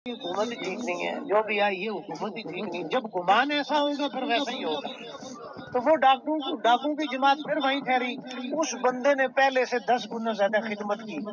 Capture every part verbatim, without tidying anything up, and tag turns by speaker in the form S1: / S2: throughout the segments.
S1: حکومت ہی ٹھیک نہیں ہے، جو بھی آئی یہ حکومت ہی ٹھیک نہیں. جب گمان ایسا ہوگا پھر ویسا ہی ہوگا. تو وہ ڈاکٹروں ڈاکوں کی جماعت پھر وہیں ٹھہری. اس بندے نے پہلے سے دس گنا زیادہ خدمت کی،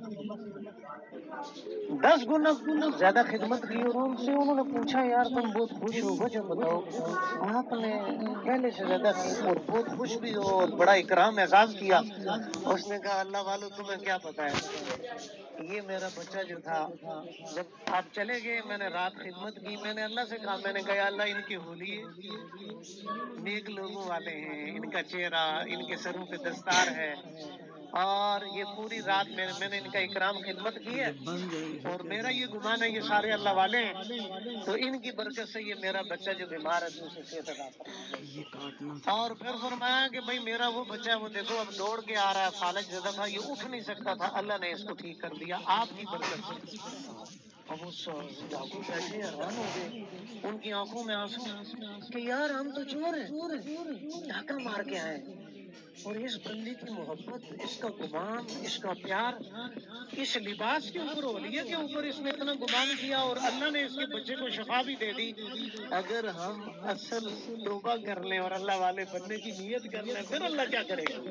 S1: دس گنا زیادہ خدمت کی. اور ان سے انہوں نے پوچھا یار تم بہت خوش ہو، وجہ بتاؤ. آپ نے پہلے سے زیادہ کی اور بہت خوش بھی ہو اور بڑا اکرام اعزاز کیا. اس نے کہا اللہ والو تمہیں کیا پتا ہے، یہ میرا بچہ جو تھا جب آپ چلے گئے میں نے رات خدمت کی. میں نے اللہ سے کہا، میں نے کہا اللہ ان کی ہولی ہے، نیک لوگوں والے ہیں، ان کا چہرہ، ان کے سروں پہ دستار ہے، اور یہ پوری رات میں میں نے ان کا اکرام خدمت کی ہے. اور میرا یہ گمان ہے یہ سارے اللہ والے ہیں، تو ان کی برکت سے یہ میرا بچہ جو بیمار ہے تو اسے صحت عطا فرما. اور پھر فرمایا کہ بھائی میرا وہ بچہ وہ دیکھو اب دوڑ کے آ رہا ہے، فالج زدہ تھا، یہ اٹھ نہیں سکتا تھا، اللہ نے اس کو ٹھیک کر دیا آپ کی برکت سے. اب وہ ڈاکو بیٹھے حیران ہو گئے، ان کی آنکھوں میں آنسو کہ یار ہم تو چور ہیں، ڈاکہ مار کے آئے، اور اس بندے کی محبت، اس کا گمان، اس کا پیار، اس لباس کے اوپر، اولیاء کے اوپر اس نے اتنا گمان کیا اور اللہ نے اس کے بچے کو شفا بھی دے دی. اگر ہم اصل توبہ کر لیں اور اللہ والے بننے کی نیت کر لیں پھر اللہ کیا کرے گا.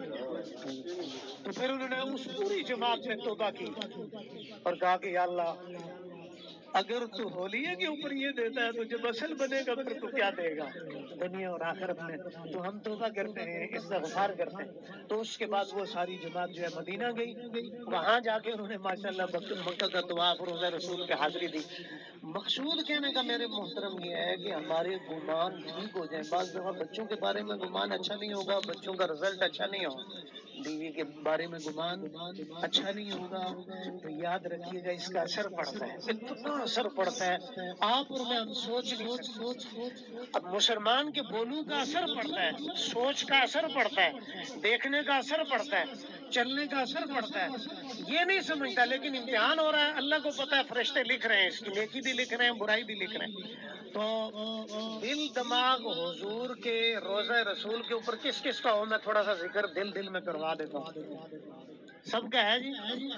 S1: تو پھر انہوں نے اس پوری جماعت میں توبہ کی اور کہا کہ یا اللہ اگر تو ہولیے کے اوپر یہ دیتا ہے تو جب اصل بنے گا پھر تو کیا دے گا دنیا اور آخرت میں. تو ہم توبہ کرتے ہیں، استغفار کرتے ہیں. تو اس کے بعد وہ ساری جماعت جو ہے مدینہ گئی. وہاں جا کے انہوں نے ماشاءاللہ مکہ کا طواف، روزہ رسول پہ حاضری دی. مقصود کہنے کا میرے محترم یہ ہے کہ ہمارے گمان ٹھیک ہو جائیں. بعض دفعہ بچوں کے بارے میں گمان اچھا نہیں ہوگا، بچوں کا رزلٹ اچھا نہیں ہوگا، بیوی کے بارے میں گمان اچھا نہیں ہوگا، تو یاد رکھیے گا اس کا اثر پڑتا ہے، اتنا اثر پڑتا ہے آپ اور میں ہم سوچ نہیں سکتے. اب مسلمان کے بولوں کا اثر پڑتا ہے، سوچ کا اثر پڑتا ہے، دیکھنے کا اثر پڑتا ہے، چلنے کا اثر پڑتا ہے. یہ نہیں سمجھتا، لیکن امتحان ہو رہا ہے، اللہ کو پتا ہے، فرشتے لکھ رہے ہیں، اس کی نیکی بھی لکھ رہے ہیں، برائی بھی لکھ رہے ہیں. تو دل دماغ حضور کے روزہ رسول کے اوپر کس کس کا ہو، میں تھوڑا سا ذکر دل دل میں کروا دیتا ہوں. سب کا ہے جی.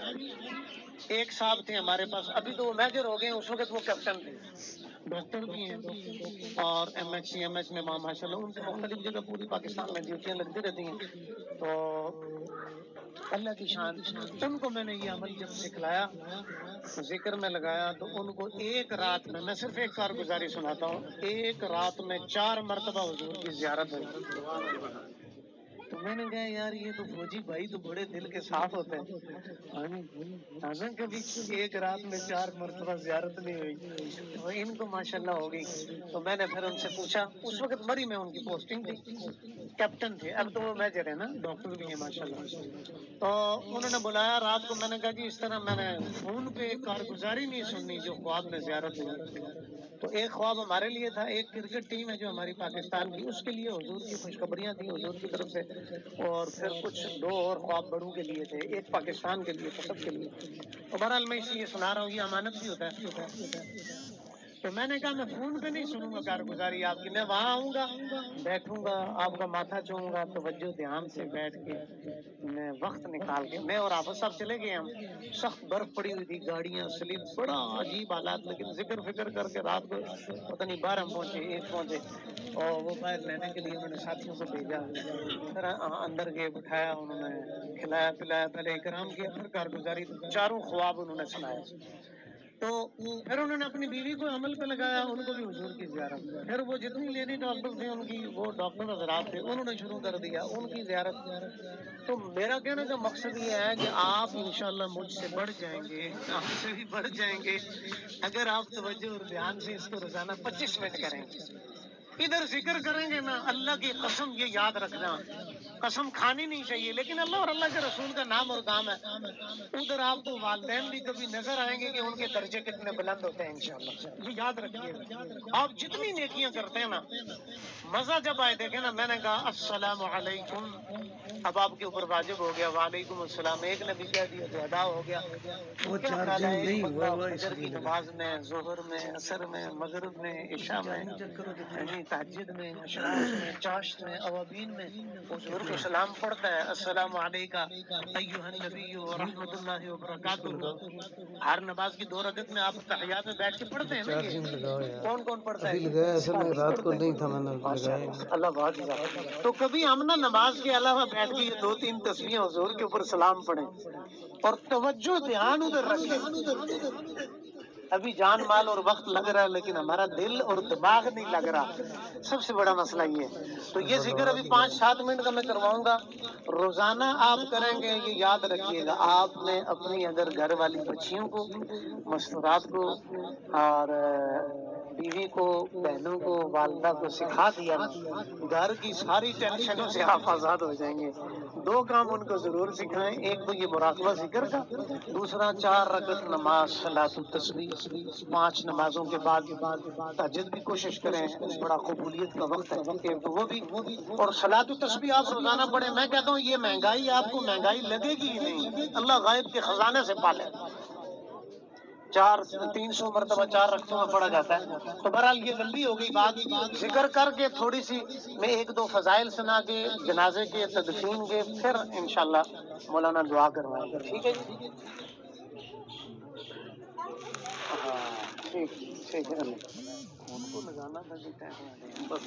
S1: ایک صاحب تھے ہمارے پاس، ابھی تو وہ میجر ہو گئے، اس وقت وہ کیپٹن تھے، ڈاکٹر بھی ہیں اور M H C M H میں ماشاء اللہ ان سے مختلف جگہ پوری پاکستان میں ڈیوٹیاں لگتی رہتی ہیں. تو اللہ کی شان، ان کو میں نے یہ عمل جب سکھلایا، ذکر میں لگایا، تو ان کو ایک رات میں، میں صرف ایک کارگزاری سناتا ہوں، ایک رات میں چار مرتبہ حضور کی زیارت ہوئی. تو میں نے کہا یار یہ تو فوجی بھائی تو بڑے دل کے صاف ہوتے ہیں، ہمیں کبھی ایک رات میں چار مرتبہ زیارت نہیں ہوئی، تو ان کو ماشاءاللہ ہو گئی. تو میں نے پھر ان سے پوچھا، اس وقت مری میں ان کی پوسٹنگ تھی، کیپٹن تھے، اب تو وہ میجر ہے نا، ڈاکٹر بھی ہیں ماشاءاللہ. تو انہوں نے بلایا رات کو، میں نے کہا جی اس طرح میں نے فون پہ کارگزاری نہیں سننی جو خواب میں زیارت ہوئی. تو ایک خواب ہمارے لیے تھا، ایک کرکٹ ٹیم ہے جو ہماری پاکستان کی، اس کے لیے حضور کی خوشخبریاں تھیں حضور کی طرف سے، اور پھر کچھ دو اور خواب بڑوں کے لیے تھے، ایک پاکستان کے لیے تھا، سب کے لیے. تو بہرحال میں اس لیے سنا رہا ہوں، یہ امانت بھی ہوتا ہے. تو میں نے کہا میں فون پہ نہیں سنوں گا کارگزاری آپ کی، میں وہاں آؤں گا، بیٹھوں گا، آپ کا ماتھا چوموں گا، توجہ دھیان سے بیٹھ کے میں وقت نکال کے، میں اور آفت صاحب چلے گئے، ہم سخت برف پڑی ہوئی تھی، گاڑیاں سلپ، بڑا عجیب حالات، لیکن ذکر فکر کر کے رات کو پتہ نہیں بارہ پہنچے، ایک پہنچے، اور وہ باہر لینے کے لیے انہوں نے ساتھیوں کو بھیجا. پھر اندر گئے، بٹھایا، انہوں نے کھلایا پلایا، پہلے اکرام کیا، پھر کارگزاری، چاروں خواب انہوں نے سنائے. تو پھر انہوں نے اپنی بیوی کو عمل پہ لگایا، ان کو بھی حضور کی زیارت. پھر وہ جتنی لیڈی ڈاکٹر تھے ان کی، وہ ڈاکٹر حضرات تھے، انہوں نے شروع کر دیا ان کی زیارت. تو میرا کہنے کا مقصد یہ ہے کہ آپ انشاءاللہ مجھ سے بڑھ جائیں گے، آپ سے بھی بڑھ جائیں گے اگر آپ توجہ اور دھیان سے اس کو روزانہ پچیس منٹ کریں گے. ادھر ذکر کریں گے نا، اللہ کی قسم یہ یاد رکھنا، قسم کھانی نہیں چاہیے، لیکن اللہ اور اللہ کے رسول کا نام اور کام ہے. ادھر آپ کو والدین بھی کبھی نظر آئیں گے کہ ان کے درجے کتنے بلند ہوتے ہیں انشاءاللہ، یہ یاد رکھیے گا. آپ جتنی نیکیاں کرتے ہیں نا، مزہ جب آئے، دیکھیں نا، میں نے کہا السلام علیکم، اب آپ کے اوپر واجب ہو گیا وعلیکم السلام، ایک نبی کہہ دیا تو ادا ہو گیا. کیا خیال ہے ایک بندہ فجر کی نماز میں، ظہر میں، عصر میں، مغرب میں، عشاء میں، تہجد میں، اشراق میں، چاشت میں، اوابین میں حضور تو سلام پڑھتا ہے السلام علیکہ ایھا النبی ورحمۃ اللہ وبرکاتہ. ہر نماز کی دو رکعت میں آپ تحیات میں بیٹھ کے پڑھتے ہیں نا یہ کون کون پڑھتا ہے؟
S2: ابھی لگایا اصل میں رات کو نہیں تھا میں نے لگایا.
S1: اللہ بہت جزاک. تو کبھی ہم نا نماز کے علاوہ بیٹھ کے یہ دو تین تسبیحیں حضور کے اوپر سلام پڑھیں اور توجہ دھیان ادھر رکھیں. ابھی جان مال اور وقت لگ رہا ہے لیکن ہمارا دل اور دماغ نہیں لگ رہا. سب سے بڑا مسئلہ یہ ہے. تو یہ ذکر ابھی پانچ سات منٹ کا میں کرواؤں گا. روزانہ آپ کریں گے. یہ یاد رکھیے گا آپ نے اپنی اگر گھر والی بچیوں کو مستورات کو اور بیوی کو بہنوں کو والدہ کو سکھا دیا نا گھر کی ساری ٹینشنوں سے آپ آزاد ہو جائیں گے. دو کام ان کو ضرور سکھائیں. ایک تو یہ مراقبہ ذکر کا, دوسرا چار رکعت نماز صلاۃ التسبیح. پانچ نمازوں کے بعد تہجد بھی کوشش کریں. بڑا قبولیت کا وقت ہے کہ وہ بھی. اور صلاۃ التسبیح آپ روزانہ پڑھیں. میں کہتا ہوں یہ مہنگائی آپ کو مہنگائی لگے گی ہی نہیں. اللہ غائب کے خزانے سے پالے. چار تین سو مرتبہ چار رکعتوں میں پڑھا جاتا ہے. تو بہرحال یہ لمبی ہو گئی بات. ذکر کر کے تھوڑی سی میں ایک دو فضائل سنا کے جنازے کے تدفین کے پھر انشاءاللہ مولانا دعا کروائیں گے. ٹھیک ہے جی. ہاں ٹھیک ٹھیک ہے. ان کو لگانا تھا جی بس.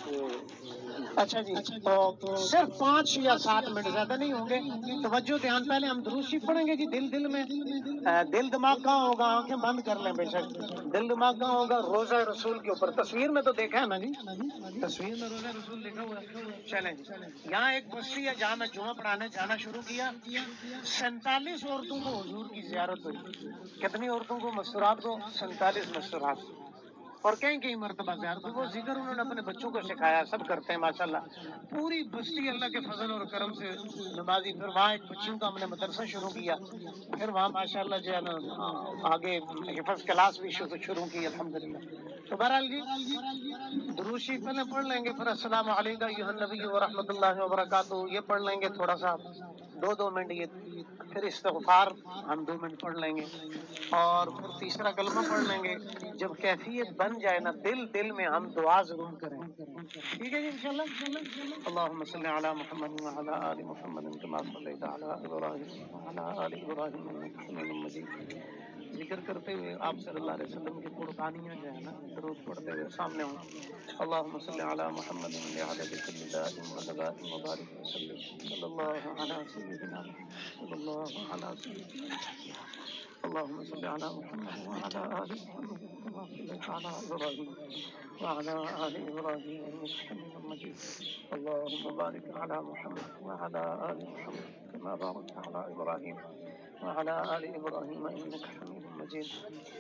S1: اچھا جی تو صرف پانچ یا سات منٹ زیادہ نہیں ہوں گے. توجہ دھیان. پہلے ہم درود شریف پڑھیں گے جی دل دل میں. دل دماغ کہاں ہوگا؟ آنکھیں بند کر لیں بے شک. دل دماغ کہاں ہوگا؟ روضہ رسول کے اوپر. تصویر میں تو دیکھا ہے نا جی, تصویر میں روضہ رسول لکھا ہوا ہے. چلیں جی. یہاں ایک بستی ہے جہاں میں جمعہ پڑھانے جانا شروع کیا. سینتالیس عورتوں کو حضور کی زیارت ہوئی. کتنی عورتوں کو؟ مستورات کو سینتالیس مستورات. اور کہیں کہیں مرتبہ زیارت. وہ ذکر انہوں نے اپنے بچوں کو سکھایا. سب کرتے ہیں ماشاءاللہ. پوری بستی اللہ کے فضل اور کرم سے نمازی. پھر وہاں ایک بچیوں کا ہم نے مدرسہ شروع کیا. پھر وہاں ماشاءاللہ جو ہے نا آگے حفظ کلاس بھی شروع کی الحمدللہ. تو بہرحال جی درود شریف پہلے پڑھ لیں گے. پھر السلام علیکم ایھا النبی ورحمۃ اللہ وبرکاتہ یہ پڑھ لیں گے تھوڑا سا دو دو منٹ یہ. پھر استغفار ہم دو منٹ پڑھ لیں گے. اور پھر تیسرا کلمہ پڑھ لیں گے. جب کیفیت بن جائے نا دل دل میں ہم دعا ضرور کریں. ٹھیک ہے جی انشاءاللہ. اللهم صل على محمد وعلى آل محمد كما صليت على إبراهيم وعلى آل إبراهيم إنك حميد مجيد. ذکر کرتے ہوئے آپ صلی اللہ علیہ وسلم کی قربانیاں جو ہے نا درود پڑھتے ہوئے سامنے ہوں. اللهم صل على محمد وعلى كل داء ودواء وبارك وسلم صلى الله على سيدنا محمد صلى الله على سيدنا محمد. اللهم صل على محمد وعلى آل محمد كما صليت على إبراهيم وعلى آل إبراهيم إنك حميد مجيد. اللهم بارك على محمد وعلى آل محمد كما باركت على إبراهيم وعلى آل إبراهيم إنك حميد مجيد.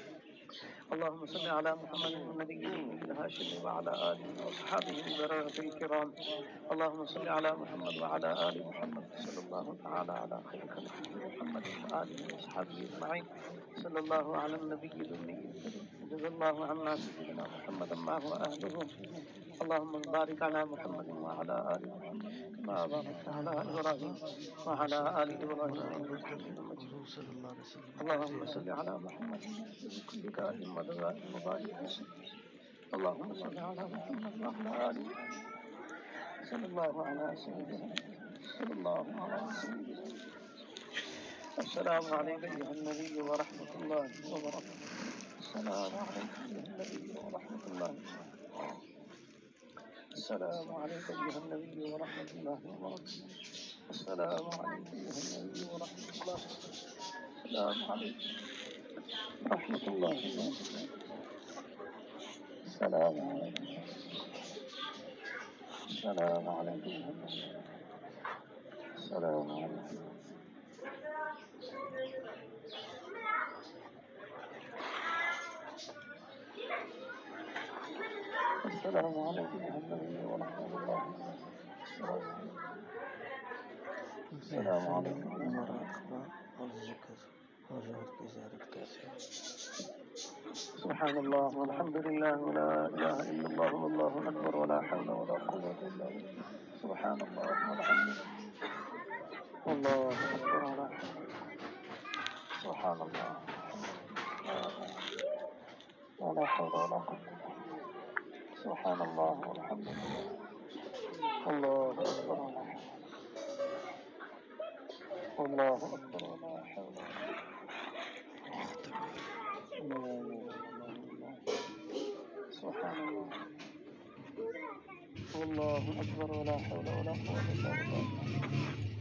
S1: اللهم صل على محمد النبي الأمي الهاشمي وعلى آله وأصحابه البررة الكرام. اللهم صل على محمد وعلى آل محمد صلى الله تعالى على خير خلقه محمد وآله وأصحابه أجمعين. صلى الله على النبي الأمي الكريم. جزا الله عنا سيدنا محمد ما هو أهله. اللهم بارك على محمد وعلى آل محمد كما باركت على إبراهيم وعلى آل إبراهيم إنك حميد مجيد. اللهم صل على محمد بكل داء ودواء وبارك وسلم. اللهم صل على محمد وعلى آل محمد صلى الله على سيدنا صلى الله على سيدنا. السلام عليك أيها النبي ورحمة الله وبركاته. السلام عليك أيها النبي ورحمة الله وبركاته. السلام عليك أيها النبي ورحمة الله وبركاته. السلام عليك أيها النبي ورحمة الله. السلام عليكم ورحمة الله وبركاته. السلام عليكم. السلام عليكم. السلام عليكم. السلام عليكم ورحمة الله وبركاته. السلام عليكم.
S2: مراقبہ اور ذکر حضور کی زیارت کیسے؟
S1: سبحان الله والحمد لله ولا إله إلا الله والله أكبر ولا حول ولا قوة إلا بالله. سبحان الله والحمد لله والله أكبر ولا حول. سبحان الله ولا حول ولا قوة. سبحان الله والحمد لله والله أكبر ولا حول. اللہ اکبر ولا حول ولا سبحان اللہ واللہ اکبر ولا حول ولا قوة الا باللہ